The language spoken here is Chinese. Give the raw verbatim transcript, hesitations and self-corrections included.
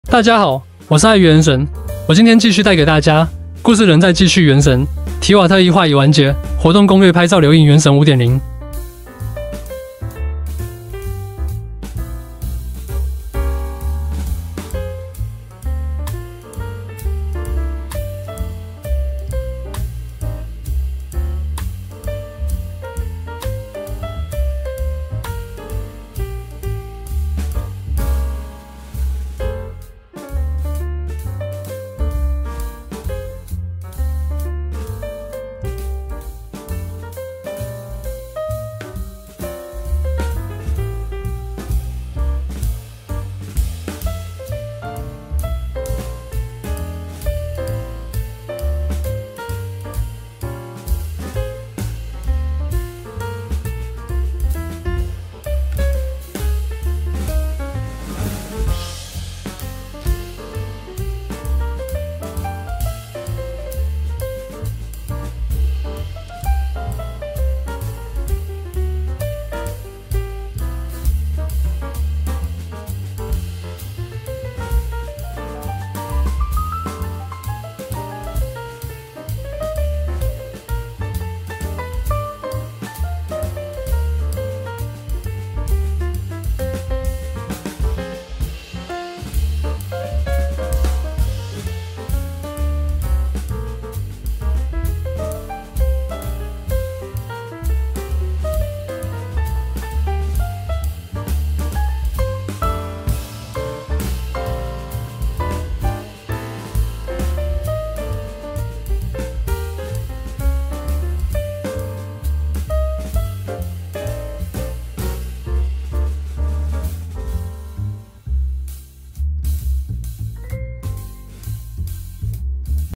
大家好，我是爱原神，我今天继续带给大家故事仍在继续。原神提瓦特异化已完结，活动攻略拍照留影原神 五点零